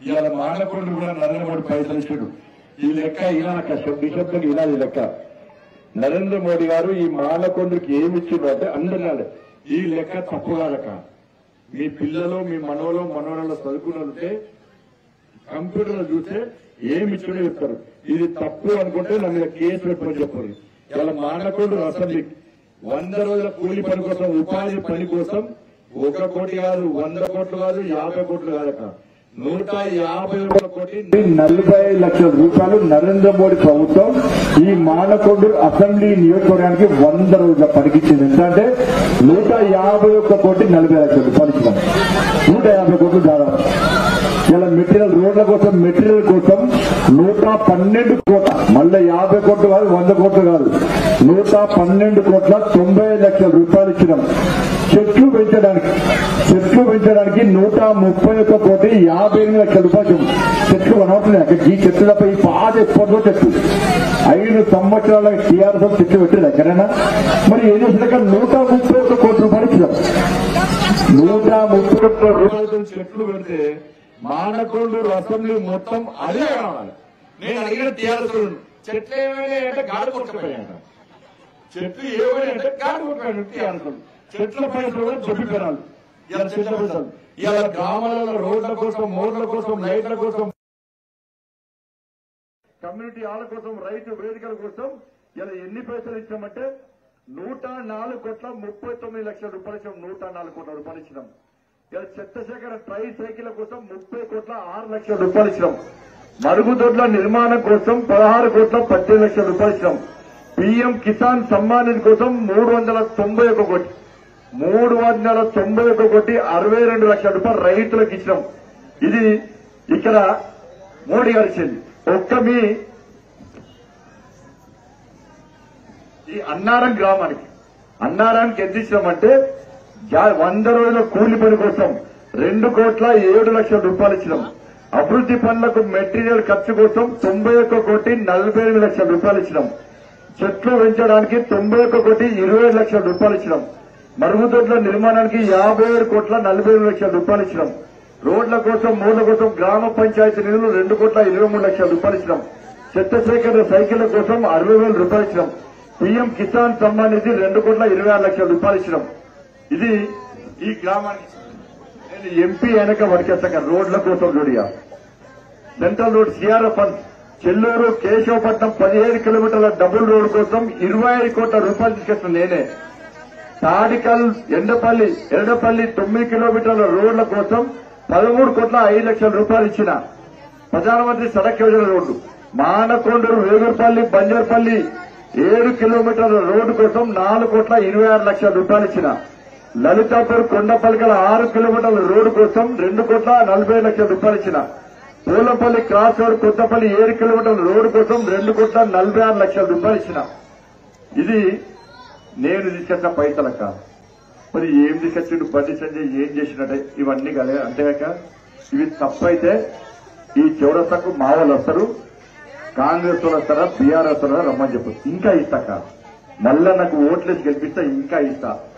ఇవాళ మానకొండలు కూడా నరేంద్ర మోడీ పైసలు ఇచ్చాడు. ఈ లెక్క ఇలా నిశ్శబ్దంగా ఇలా ఈ లెక్క నరేంద్ర మోడీ గారు ఈ మానకొండకి ఏమి ఇచ్చిండు అంటే అందరినాడు ఈ లెక్క తప్పు కాదక. మీ పిల్లలు మీ మనవరాలు చదువుకున్నట్టే కంప్యూటర్ చూస్తే ఏమి ఇచ్చిండో చెప్తారు. ఇది తప్పు అనుకుంటే నా మీద కేసు పెట్టుకొని చెప్పారు. ఇలా మానకొండ అసెంబ్లీ 100 రోజుల కూలి పని కోసం ఉపాధి పని కోసం 1 కోటి కాదు 100 కోట్లు కాదు 50 కోట్లు కాదక 151 కోటి 45 లక్షల రూపాయలు నరేంద్ర మోడీ ప్రభుత్వం ఈ మానకొండ అసెంబ్లీ నియోజకవర్గానికి 100 రోజుల పనికిచ్చింది. ఎందుకంటే 151 కోటి 40 లక్షల రూపాయలు ఇచ్చినాం. 150 కోట్లు దాదాపు. ఇలా మెటీరియల్ రోడ్ల కోసం మెటీరియల్ కోసం 112 కోట్ల మళ్ళీ 50 కోట్లు కాదు 100 కోట్లు కాదు 112 కోట్ల 90 లక్షల రూపాయలు ఇచ్చినాం. చెట్లు పెంచడానికి 131 కోటి 58 లక్షల రూపాయలు చెట్లు కనబడుతున్నాయి. ఈ చెట్లు తప్ప ఈ పాత ఎప్పటిలో చెట్లు 5 సంవత్సరాల టీఆర్ఎస్ చెట్లు పెట్టారు ఎక్కడైనా. మరి ఏం చేసినాక 131 కోట్ల రూపాయలు ఇచ్చినాం. 131 రూపాయలతో చెట్లు పెడితే మానకొండూరు అసెంబ్లీ మొత్తం అదే కావాలి. నేను అడిగిన టీఆర్ఎస్ చెట్లు ఏమైనా అంటే గాడి కొట్టుకుపోయాడు. చెట్లు ఏమైనా అంటే గాడి కొట్టుకుపోయాడు టీఆర్ఎస్. చెట్ల పైసలు కూడా చెప్పిపోయారు. ఇలా చెట్ల పైసలు ఇలా గ్రామాలలో రోడ్ల కోసం మోర్ల కోసం లైట్ల కోసం కమ్యూనిటీ హాల్ కోసం రైతు వేదికల కోసం ఇలా ఎన్ని పైసలు ఇచ్చామంటే 104 కోట్ల 39 లక్షల రూపాయలు ఇచ్చాం. 104 కోట్ల రూపాయలు ఇచ్చినాం. ఇలా చెత్తశేఖర ట్రై సైకిల్ కోసం 30 కోట్ల 6 లక్షల రూపాయలు ఇచ్చినాం. మరుగుదొడ్ల నిర్మాణం కోసం 16 కోట్ల 18 లక్షల రూపాయలు ఇచ్చినాం. పీఎం కిసాన్ సమ్మాన్ నిధి కోసం 391 కోటి 391 కోటి 62 లక్షల రూపాయలు రైతులకు ఇచ్చినాం. ఇది ఇక్కడ మోడీ గారు ఇచ్చింది. ఒక్క మీ ఈ అన్నారం గ్రామానికి ఎంత ఇచ్చినామంటే 100 రోజుల కూలి పని కోసం 2 కోట్ల 7 లక్షల రూపాయలు ఇచ్చినాం. అభివృద్ది పనులకు మెటీరియల్ ఖర్చు కోసం 91 కోటి 48 లక్షల రూపాయలు ఇచ్చినాం. చెట్లు పెంచడానికి 91 కోటి 27 లక్షల రూపాయలు ఇచ్చినాం. మరుగుదొడ్ల నిర్మాణానికి 57 కోట్ల 47 లక్షల రూపాయలు ఇచ్చినాం. రోడ్ల కోసం మూల కోసం గ్రామ పంచాయతీ నిధులు 2 కోట్ల 23 లక్షల రూపాయలు ఇచ్చినాం. చెత్త సేకరణ సైకిళ్ల కోసం 60,000 రూపాయలు ఇచ్చినాం. పీఎం కిసాన్ సమ్మాన్ నిధి 2 కోట్ల 26 లక్షల రూపాయలు ఇచ్చినాం. ఇది ఈ గ్రామానికి నేను ఎంపీ వెనక వడికేస్తాక రోడ్ల కోసం జోడియా central road CRF fund Chelluru Kesavapatnam 17 కిలోమీటర్ల డబుల్ రోడ్ కోసం 25 కోట్ల రూపాయలు తీసుకొచ్చిన నేనే. తాడికల్ ఎర్రపల్లి 9 కిలోమీటర్ల రోడ్ల కోసం 13 కోట్ల 5 లక్షల రూపాయలు ఇచ్చిన. ప్రధానమంత్రి సడక్ యోజన రోడ్డు మానకొండూరు వేగూరుపల్లి బంజర్పల్లి 7 కిలోమీటర్ల రోడ్డు కోసం 4 కోట్ల 26 లక్షల రూపాయలు ఇచ్చిన. లలితాపూర్ కొండపల్లికల 6 కిలోమీటర్ల రోడ్డు కోసం 2 కోట్ల 40 లక్షల రూపాయలు ఇచ్చిన. పూలపల్లి క్రాస్ రోడ్ కొత్తపల్లి 7 కిలోమీటర్ల రోడ్డు కోసం 2 కోట్ల 46 లక్షల రూపాయలు ఇచ్చిన. ఇది నేను తీసుకొచ్చిన పైసలక. మరి ఏం తీసుకొచ్చిండు బండి సంజయ్ ఏం చేసినట్టే ఇవన్నీ కదా. అంతేగాక ఇవి తప్పైతే ఈ చౌరస్తాకు మా వాళ్ళు వస్తారు, కాంగ్రెస్ వాళ్ళు వస్తారా బీఆర్ఎస్ వస్తారా రమ్మని చెప్పు. ఇంకా ఇస్తాక మళ్ళా నాకు ఓట్లేసి గెలిపిస్తా ఇంకా ఇస్తా.